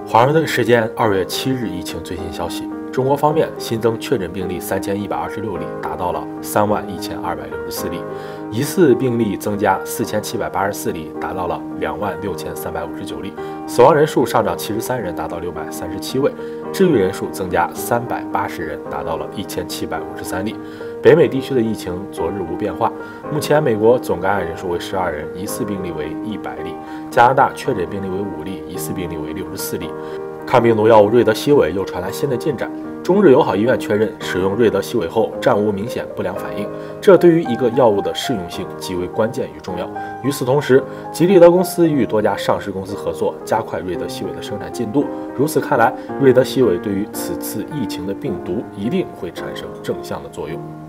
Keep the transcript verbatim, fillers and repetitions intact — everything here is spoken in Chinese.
华盛顿时间二月七日，疫情最新消息：中国方面新增确诊病例三千一百二十六例，达到了三万一千二百六十四例；疑似病例增加四千七百八十四例，达到了两万六千三百五十九例；死亡人数上涨七十三人，达到六百三十七位；治愈人数增加三百八十人，达到了一千七百五十三例。北美地区的疫情昨日无变化，目前美国总感染人数为十二人，疑似病例为一百例；加拿大确诊病例为五例，疑似病例为六十四例。抗病毒药物瑞德西韦又传来新的进展，中日友好医院确认使用瑞德西韦后暂无明显不良反应，这对于一个药物的适用性极为关键与重要。与此同时，吉利德公司与多家上市公司合作，加快瑞德西韦的生产进度。如此看来，瑞德西韦对于此次疫情的病毒一定会产生正向的作用。